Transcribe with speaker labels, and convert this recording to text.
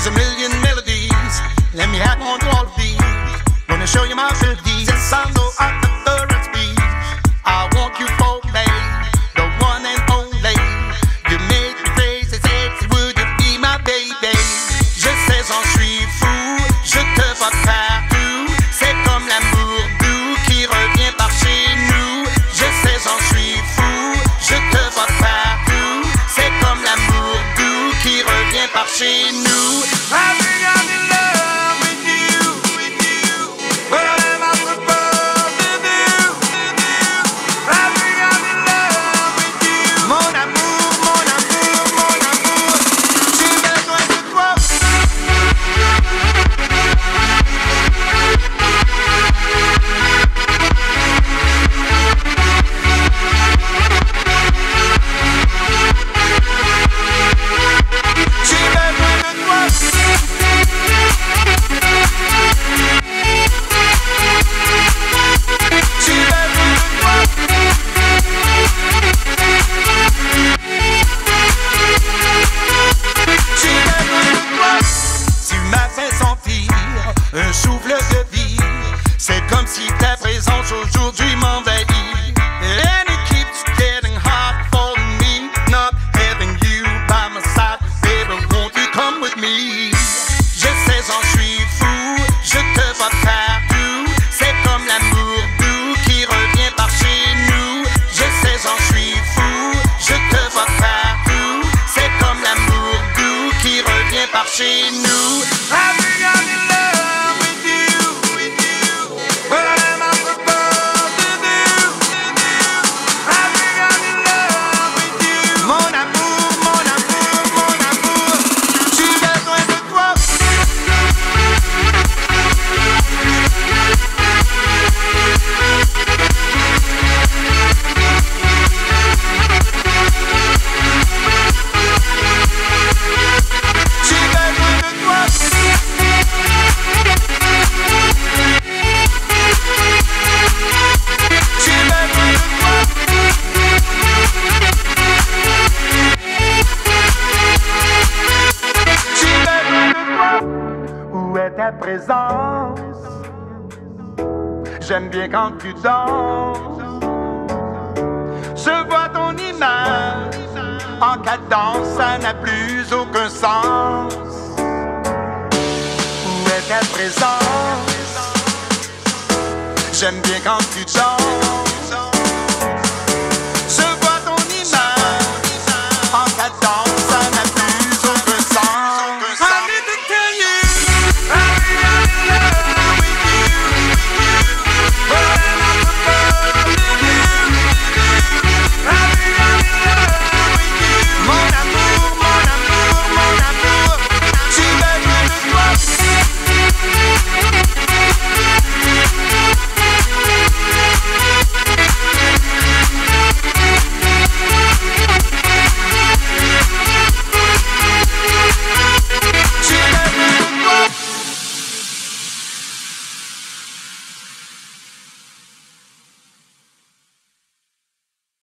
Speaker 1: There's a million melodies. Let me add on to all of these. Gonna show you my abilities. Since I know I'm the third speed, I want you for me, the one and only. You make me crazy, sexy. Would you be my baby? Je sais, j'en suis fou. Je te vois partout. C'est comme l'amour doux qui revient par chez nous. Je sais, j'en suis fou. Je te vois partout. C'est comme l'amour doux qui revient par chez nous. I think I'm in love with you. What am I supposed to do? I think I'm in love with you. Mon amour, mon amour, mon amour. J'ai besoin de toi. J'ai besoin de toi. J'ai besoin de toi. J'ai besoin de toi. Tu m'as fait sentir un souffle de vie. C'est comme si ta présence aujourd'hui m'envahit. And it keeps getting hard for me, not having you by my side. Baby, won't you come with me? Je sais, j'en suis fou. Je te vois partout. C'est comme l'amour doux qui revient par chez nous. Je sais, j'en suis fou. Je te vois partout. C'est comme l'amour doux qui revient par chez nous. I think I'm in love with you. What am I supposed to do? I think I'm in love with you. Mon amour, mon amour, mon amour. J'ai besoin de toi. J'ai besoin de toi. J'ai besoin de toi. J'ai besoin de toi. Où est ta présence? J'aime bien quand tu danses. Je vois ton image en cadence, ça n'a plus aucun sens. Où est ta présence? J'aime bien quand tu danses.